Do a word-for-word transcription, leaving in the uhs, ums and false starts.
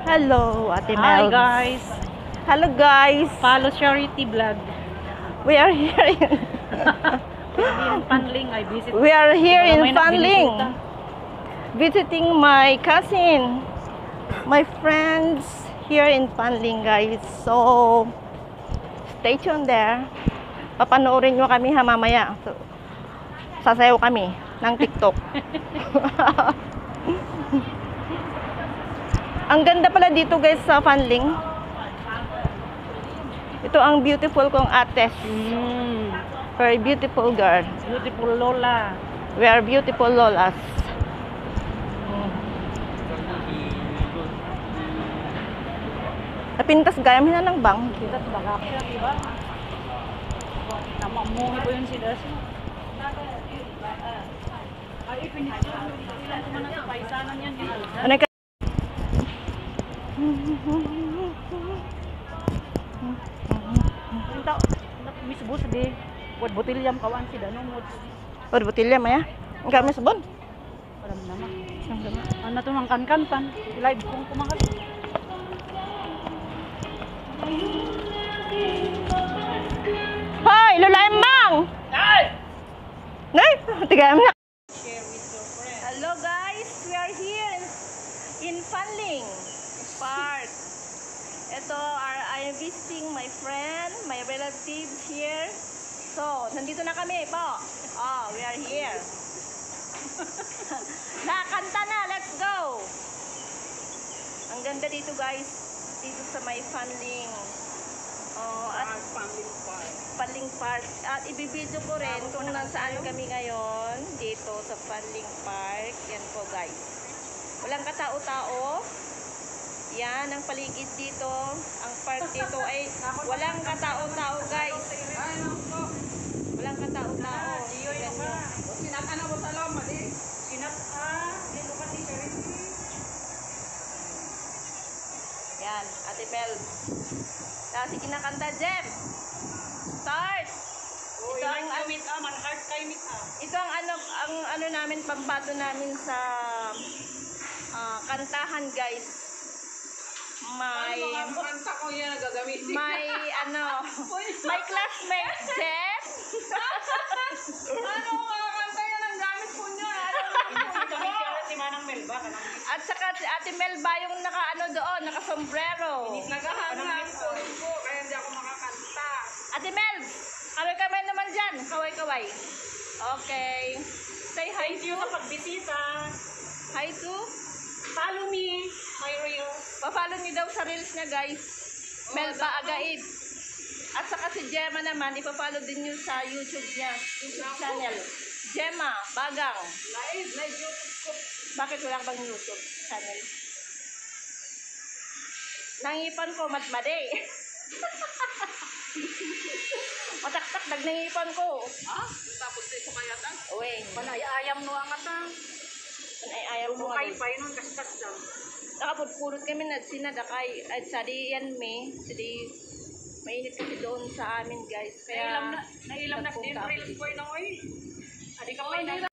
Hello, Ate Mel. Hi guys. Hello guys. Follow Charity Vlog. We are here in in Fanling. I visit. We are here in May Fanling. nagbinisita. Visiting my cousin. My friends here in Fanling, guys. So stay tuned there. Papanoorin nyo kami ha mamaya. So, sasayaw kami ng TikTok. Ang ganda pala dito guys sa Fanling. Ito ang beautiful kong ate. Mm. Very beautiful girl. Beautiful Lola. We are beautiful lolas. Hmm. Napintas gayam hina ng bang. Kita baga siya, diba? Namamuhi po yun si Dasi. Ay, ipinito. Ilan ko man ang paisanan yan. Ano ka? Minta, misbus di. Buat botilyam kawan si Danong. Wad botilya maya. Enggak may sabon. Alam naman. Ano to mang kan-kantan. Live kong kumakas. Hoy, Lola Emang! Ay! Nay, tigam na. Share with your friends. Hello guys, we are here in, in Fanling Park. Ito, are, I am visiting my friend, my relatives here. So, nandito na kami po. Oh, we are here. Nakanta na, let's go! Ang ganda dito guys, dito sa may Fanling. Oh, at Fanling Park. Fanling Park. At ibibidyo ko rin kung nasaan kami ngayon dito sa Fanling Park. Yan po guys. Walang katao-tao. Yan ang paligid dito. Ang park dito ay walang katao-tao guys. Walang katao-tao. Yan yun. Sinat-ana mo sa lama di. Sinat-a. Dito ka di Charity. Yan, Ate Mel. Kasi kinakanta, Jem. Start! Oh, ito ang amit ah, man heart kay mit ah. Ito ang ano ang ano namin pambato namin sa uh, kantahan, guys. May kanta ko yan gagamitin. may ano, may classmate Jem. Ano mga kanta yan ang gamit po niyo? Si Manang Melba kanang At saka si Ate Melba yung naka ano doon, naka sombrero. naghahanap ko kaya hindi ako makakanta. Ate Mel, kaway-kaway naman dyan. Kaway-kaway. Okay. Say hi. Thank you sa pagbisita. Hi to. Follow me, my reels. Pa-follow niyo daw sa reels niya, guys. Melba Agaib. At saka si Gemma naman, ipa-follow din niyo sa YouTube niya. YouTube channel. Gemma Bagang. Live, live YouTube ko. Bakit wala bang YouTube channel? Nangipan ko, matmade. Mataktak, nagnangipan ko. Ah, tapos tayo sa kayatan. Uwe. Panay-ayam no ang atang. Ay, ayaw mo Bumukay nga. pa yun, kastas lang. Nakapudpurot kami na sinadakay. At sadi yan me. Sadi mainit kasi doon sa amin, guys. Kaya Nailam na, nailam na nagpunta din ako reels dito. ko yun, oy. Adi ka pa